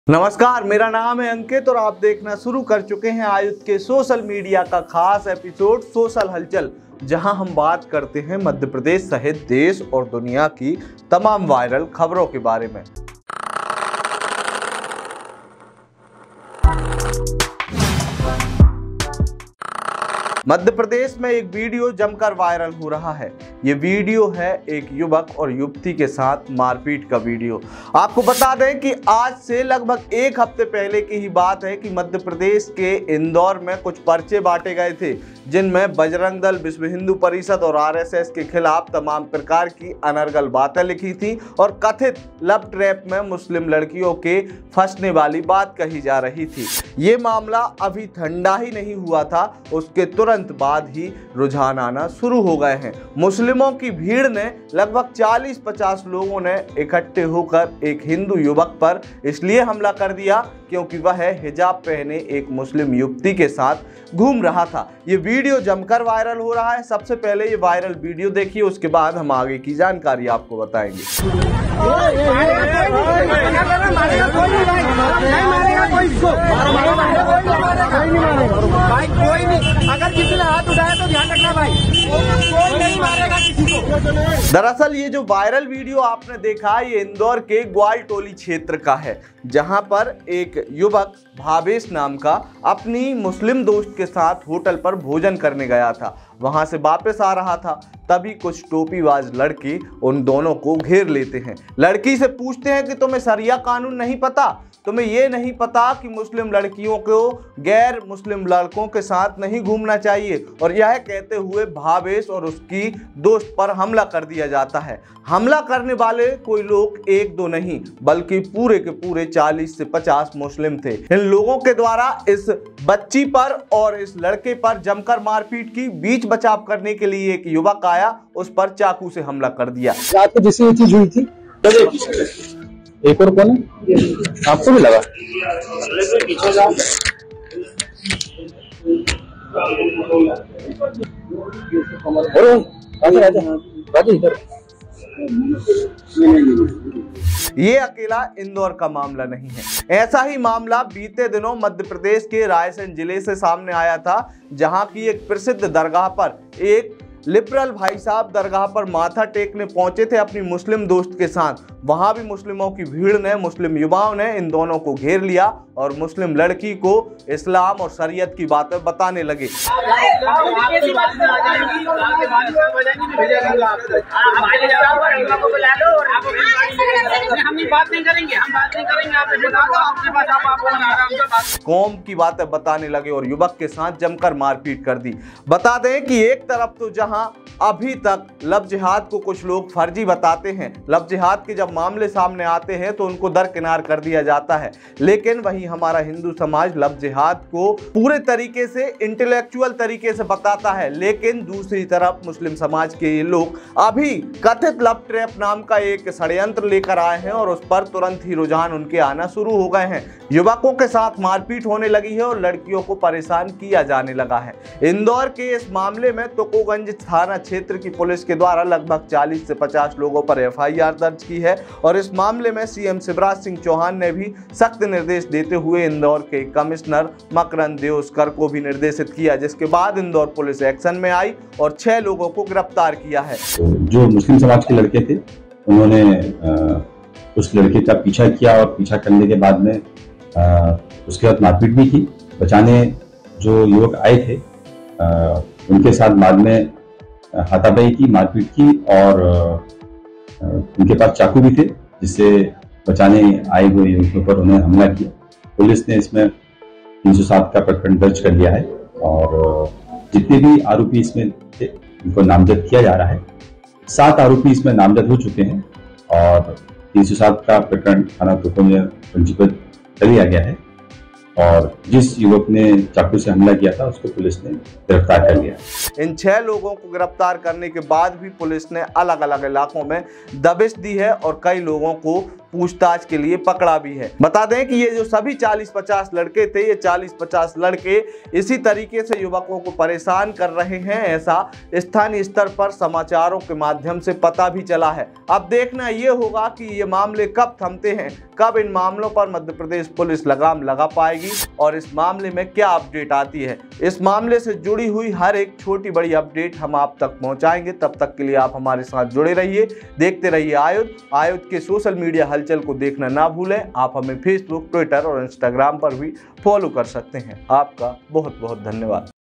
नमस्कार, मेरा नाम है अंकित और आप देखना शुरू कर चुके हैं आयुक्त के सोशल मीडिया का खास एपिसोड सोशल हलचल, जहां हम बात करते हैं मध्य प्रदेश सहित देश और दुनिया की तमाम वायरल खबरों के बारे में। मध्य प्रदेश में एक वीडियो जमकर वायरल हो रहा है। ये वीडियो है एक युवक और युवती के साथ मारपीट का वीडियो। आपको बता दें कि आज से लगभग एक हफ्ते पहले की ही बात है कि मध्य प्रदेश के इंदौर में कुछ पर्चे बांटे गए थे, जिनमें बजरंग दल, विश्व हिंदू परिषद और आरएसएस के खिलाफ तमाम प्रकार की अनर्गल बातें लिखी थी और कथित लव ट्रैप में मुस्लिम लड़कियों के फंसने वाली बात कही जा रही थी। ये मामला अभी ठंडा ही नहीं हुआ था, उसके तुरंत बाद ही रुझान आना शुरू हो गए हैं। मुस्लिमों की भीड़ ने लगभग 40-50 लोगों ने इकट्ठे होकर एक हिंदू युवक पर इसलिए हमला कर दिया क्योंकि वह हिजाब पहने एक मुस्लिम युवती के साथ घूम रहा था। ये वीडियो जमकर वायरल हो रहा है। सबसे पहले ये वायरल वीडियो देखिए, उसके बाद हम आगे की जानकारी आपको बताएंगे। कोई नहीं, अगर किसी ने हाथ उठाया तो ध्यान रखना भाई, कोई नहीं मारेगा किसी को। दरअसल ये जो वायरल वीडियो आपने देखा, ये इंदौर के ग्वालटोली क्षेत्र का है, जहां पर एक युवक भावेश नाम का अपनी मुस्लिम दोस्त के साथ होटल पर भोजन करने गया था। वहां से वापस आ रहा था, तभी कुछ टोपीबाज लड़के उन दोनों को घेर लेते हैं। लड़की से पूछते हैं कि तुम्हें शरिया कानून नहीं पता, तुम्हें ये नहीं पता कि मुस्लिम लड़कियों को गैर मुस्लिम लड़कों के साथ नहीं घूमना चाहिए। और यह कहते हुए भावेश और उसकी दोस्त पर हमला कर दिया जाता है। हमला करने वाले कोई लोग एक दो नहीं, बल्कि पूरे के पूरे 40 से 50 मुस्लिम थे। इन लोगों के द्वारा इस बच्ची पर और इस लड़के पर जमकर मारपीट की। बीच बचाव करने के लिए एक युवक आया, उस पर चाकू से हमला कर दिया। रात को जिससे ये चीज हुई थी, एक और कौन है? आपको भी लगा? ये अकेला इंदौर का मामला नहीं है। ऐसा ही मामला बीते दिनों मध्य प्रदेश के रायसेन जिले से सामने आया था, जहां की एक प्रसिद्ध दरगाह पर एक लिबरल भाई साहब दरगाह पर माथा टेकने पहुंचे थे अपनी मुस्लिम दोस्त के साथ। वहां भी मुस्लिमों की भीड़ ने, मुस्लिम युवाओं ने इन दोनों को घेर लिया और मुस्लिम लड़की को इस्लाम और शरीयत की बातें बताने लगे। कौम की बातें बताने लगे और युवक के साथ जमकर मारपीट कर दी। बता दें कि एक तरफ तो जहां अभी तक लव जिहाद को कुछ लोग फर्जी बताते हैं, लव जिहाद के जब मामले सामने आते हैं तो उनको दरकिनार कर दिया जाता है, लेकिन वहीं हमारा हिंदू समाज लव जिहाद को पूरे तरीके से इंटेलेक्चुअल तरीके से बताता है। लेकिन दूसरी तरफ मुस्लिम समाज के ये लोग अभी कथित लव ट्रैप नाम का एक षड्यंत्र लेकर आए हैं और उस पर तुरंत ही रुझान उनके आना शुरू हो गए हैं। युवकों के साथ मारपीट होने लगी है और लड़कियों को परेशान किया जाने लगा है। इंदौर के इस मामले में तुकोगंज थाना क्षेत्र की पुलिस के द्वारा लगभग 40 से 50 लोगों पर एफआईआर दर्ज की है और इस मामले में सीएम शिवराज सिंह चौहान ने भी सख्त निर्देश देते हुए इंदौर के कमिश्नर मकरंद देओस्कर को भी निर्देशित किया, जिसके बाद इंदौर पुलिस एक्शन में आई और 6 लोगों को गिरफ्तार किया है। जो मुस्लिम समाज के लड़के थे, उन्होंने उस लड़के का पीछा किया और पीछा करने के बाद में उसके बाद मारपीट भी की। बचाने जो युवक आए थे उनके साथ बाद में हाथापाई की, मारपीट की और उनके पास चाकू भी थे, जिससे बचाने आए हुए युवकों पर उन्हें हमला किया। पुलिस ने इसमें 307 का प्रकरण दर्ज कर लिया है और जितने भी आरोपी इसमें थे उनको नामजद किया जा रहा है। 7 आरोपी इसमें नामजद हो चुके हैं और 307 का प्रकरण थाना तुकोगंज में पंजीबद्ध कर लिया गया है और जिस युवक ने चाकू से हमला किया था उसको पुलिस ने गिरफ्तार कर लिया। इन 6 लोगों को गिरफ्तार करने के बाद भी पुलिस ने अलग अलग इलाकों में दबिश दी है और कई लोगों को पूछताछ के लिए पकड़ा भी है। बता दें कि ये जो सभी 40-50 लड़के थे, ये 40-50 लड़के इसी तरीके से युवकों को परेशान कर रहे हैं, ऐसा स्थानीय स्तर पर समाचारों के माध्यम से पता भी चला है। अब देखना ये होगा कि ये मामले कब थमते हैं, कब इन मामलों पर मध्य प्रदेश पुलिस लगाम लगा पाएगी और इस मामले में क्या अपडेट आती है। इस मामले से जुड़ी हुई हर एक छोटी बड़ी अपडेट हम आप तक पहुंचाएंगे। तब तक के लिए आप हमारे साथ जुड़े रहिए, देखते रहिए आयुध के सोशल मीडिया हलचल को देखना ना भूलें। आप हमें फेसबुक, ट्विटर और इंस्टाग्राम पर भी फॉलो कर सकते हैं। आपका बहुत बहुत धन्यवाद।